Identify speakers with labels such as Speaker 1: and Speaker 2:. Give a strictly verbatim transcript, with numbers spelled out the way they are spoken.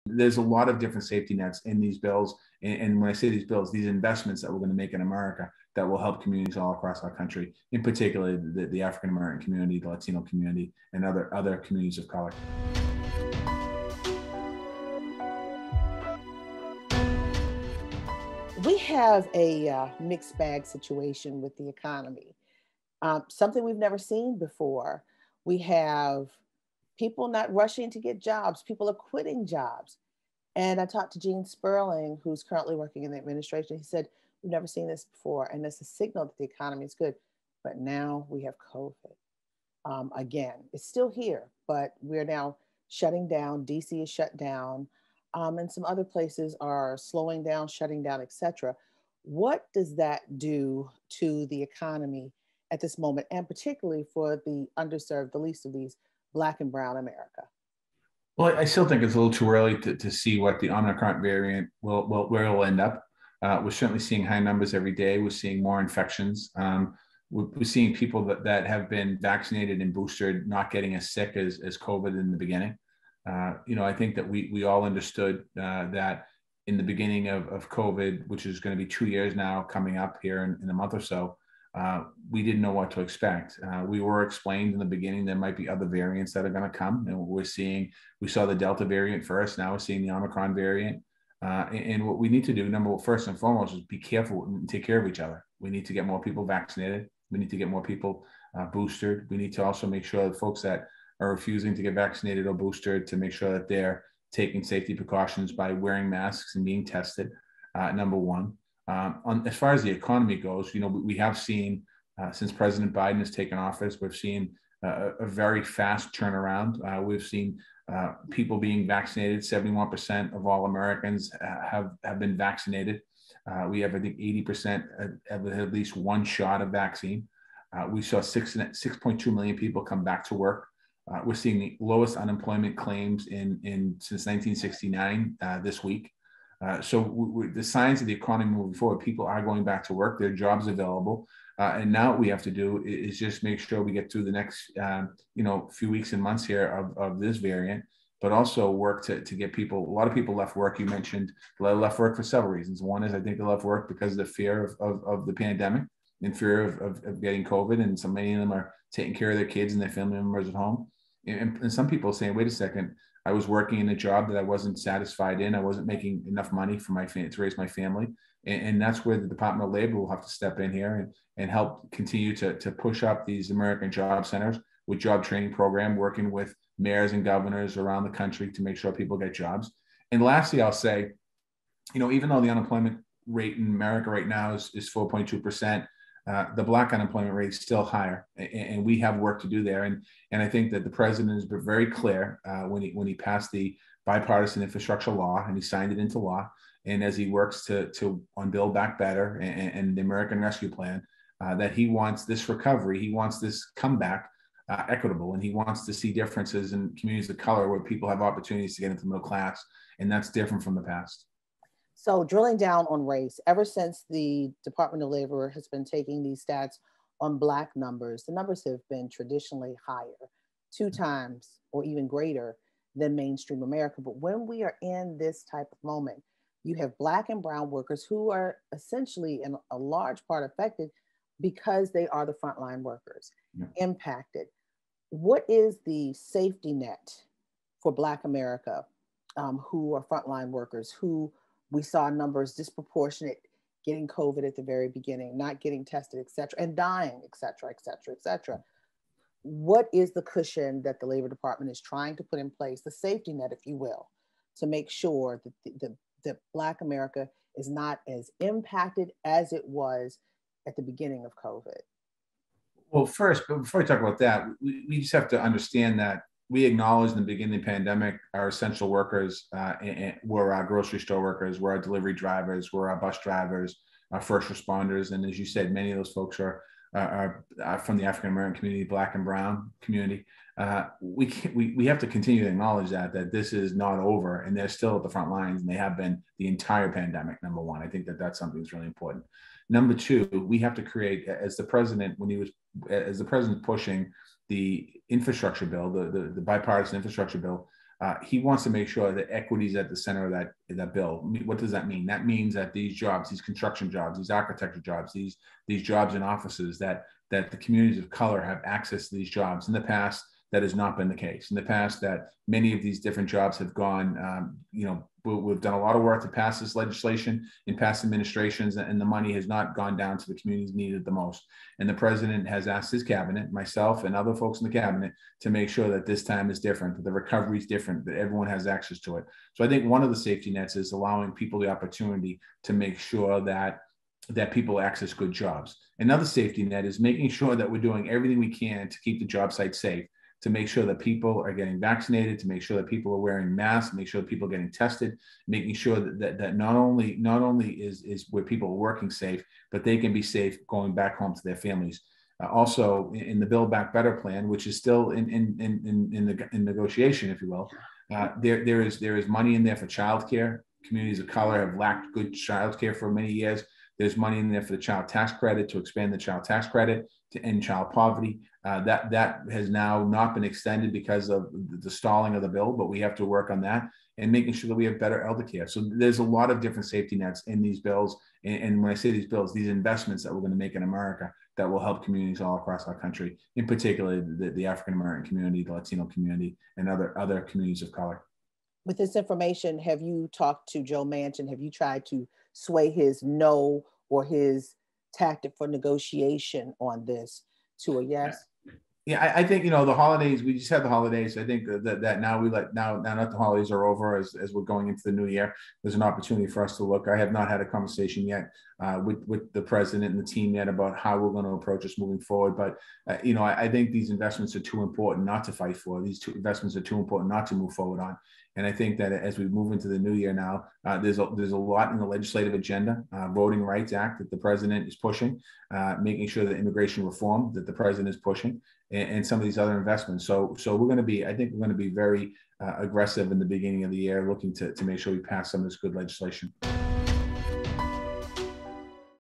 Speaker 1: There's a lot of different safety nets in these bills. And, and when I say these bills, these investments that we're going to make in America that will help communities all across our country, in particular the, the African-American community, the Latino community, and other, other communities of color.
Speaker 2: We have a uh, mixed bag situation with the economy, um, something we've never seen before. We have people not rushing to get jobs. People are quitting jobs. And I talked to Gene Sperling, who's currently working in the administration. He said, we've never seen this before. And it's a signal that the economy is good. But now we have COVID. Um, again, it's still here, but we're now shutting down. D C is shut down. Um, and some other places are slowing down, shutting down, et cetera. What does that do to the economy at this moment, and particularly for the underserved, the least of these, Black and Brown America?
Speaker 1: Well, I still think it's a little too early to, to see what the Omicron variant will, will where it will end up. Uh, we're certainly seeing high numbers every day. We're seeing more infections. Um, we're, we're seeing people that, that have been vaccinated and boosted not getting as sick as, as COVID in the beginning. Uh, you know, I think that we we all understood uh, that in the beginning of, of COVID, which is going to be two years now coming up here in, in a month or so, uh, we didn't know what to expect. Uh, we were explained in the beginning there might be other variants that are going to come, and we're seeing, we saw the Delta variant first, now we're seeing the Omicron variant. Uh, and, and what we need to do, number one, first and foremost, is be careful and take care of each other. We need to get more people vaccinated. We need to get more people uh, boosted. We need to also make sure that folks that are refusing to get vaccinated or boosted, to make sure that they're taking safety precautions by wearing masks and being tested, uh, number one. Um, on, as far as the economy goes, you know, we, we have seen, uh, since President Biden has taken office, we've seen uh, a very fast turnaround. Uh, we've seen uh, people being vaccinated. seventy-one percent of all Americans have, have been vaccinated. Uh, we have, I think, eighty percent have at least one shot of vaccine. Uh, we saw six, 6.2 million people come back to work. Uh, we're seeing the lowest unemployment claims in, in since nineteen sixty-nine uh, this week. Uh, so we, we, the signs of the economy moving forward, people are going back to work, there are jobs available. Uh, and now what we have to do is, is just make sure we get through the next um, you know, few weeks and months here of, of this variant, but also work to, to get people, a lot of people left work. You mentioned left work for several reasons. One is I think they left work because of the fear of, of, of the pandemic and fear of, of, of getting COVID. And so many of them are taking care of their kids and their family members at home. And, and some people are saying, wait a second, I was working in a job that I wasn't satisfied in. I wasn't making enough money for my family to raise my family. And, and that's where the Department of Labor will have to step in here and, and help continue to, to push up these American job centers with job training program, working with mayors and governors around the country to make sure people get jobs. And lastly, I'll say, you know, even though the unemployment rate in America right now is, is four point two percent, Uh, the Black unemployment rate is still higher, and, and we have work to do there. And and I think that the president has been very clear uh, when he when he passed the bipartisan infrastructure law and he signed it into law. And as he works to to on Build Back Better and, and the American Rescue Plan, uh, that he wants this recovery, he wants this comeback uh, equitable, and he wants to see differences in communities of color where people have opportunities to get into the middle class, and that's different from the past.
Speaker 2: So drilling down on race, ever since the Department of Labor has been taking these stats on Black numbers, the numbers have been traditionally higher, two times or even greater than mainstream America. But when we are in this type of moment, you have Black and Brown workers who are essentially in a large part affected because they are the frontline workers, yeah. impacted. What is the safety net for Black America um, who are frontline workers, who we saw numbers disproportionate, getting COVID at the very beginning, not getting tested, et cetera, and dying, et cetera, et cetera, et cetera. What is the cushion that the Labor Department is trying to put in place, the safety net, if you will, to make sure that the, the, the Black America is not as impacted as it was at the beginning of COVID?
Speaker 1: Well, first, but before we talk about that, we, we just have to understand that we acknowledged in the beginning of the pandemic, our essential workers uh, and, were our grocery store workers, were our delivery drivers, were our bus drivers, our first responders. And as you said, many of those folks are, are, are from the African-American community, Black and Brown community. Uh, we, can, we we have to continue to acknowledge that, that this is not over, and they're still at the front lines, and they have been the entire pandemic, number one. I think that that's something that's really important. Number two, we have to create, as the president, when he was, as the president pushing the infrastructure bill, the, the, the bipartisan infrastructure bill, Uh, he wants to make sure that equity is at the center of that, that bill. What does that mean? That means that these jobs, these construction jobs, these architecture jobs, these these jobs in offices, that that the communities of color have access to these jobs. In the past, that has not been the case. In the past, that many of these different jobs have gone, um, you know, we've done a lot of work to pass this legislation in past administrations, and the money has not gone down to the communities needed the most. And the president has asked his cabinet, myself and other folks in the cabinet, to make sure that this time is different, that the recovery is different, that everyone has access to it. So I think one of the safety nets is allowing people the opportunity to make sure that that people access good jobs. Another safety net is making sure that we're doing everything we can to keep the job site safe, to make sure that people are getting vaccinated, to make sure that people are wearing masks, make sure that people are getting tested, making sure that, that, that not only not only is, is where people are working safe, but they can be safe going back home to their families. Uh, also, in, in the Build Back Better plan, which is still in in in in, the, in negotiation, if you will, uh, there there is there is money in there for childcare. Communities of color have lacked good childcare for many years. There's money in there for the child tax credit, to expand the child tax credit, to end child poverty. Uh, that that has now not been extended because of the stalling of the bill, but we have to work on that and making sure that we have better elder care. So there's a lot of different safety nets in these bills. And, and when I say these bills, these investments that we're going to make in America that will help communities all across our country, in particular the, the African-American community, the Latino community, and other, other communities of color.
Speaker 2: With this information, have you talked to Joe Manchin? Have you tried to sway his no or his tactic for negotiation on this to a yes?
Speaker 1: Yeah, I, I think, you know, the holidays, we just had the holidays. I think that, that now we let, now, now that the holidays are over, as, as we're going into the new year, there's an opportunity for us to look. I have not had a conversation yet uh, with, with the president and the team yet about how we're going to approach this moving forward. But, uh, you know, I, I think these investments are too important not to fight for. These two investments are too important not to move forward on. And I think that as we move into the new year now, uh, there's, a, there's a lot in the legislative agenda, uh, Voting Rights Act that the president is pushing, uh, making sure that immigration reform that the president is pushing, and, and some of these other investments. So, so we're going to be, I think we're going to be very uh, aggressive in the beginning of the year, looking to, to make sure we pass some of this good legislation.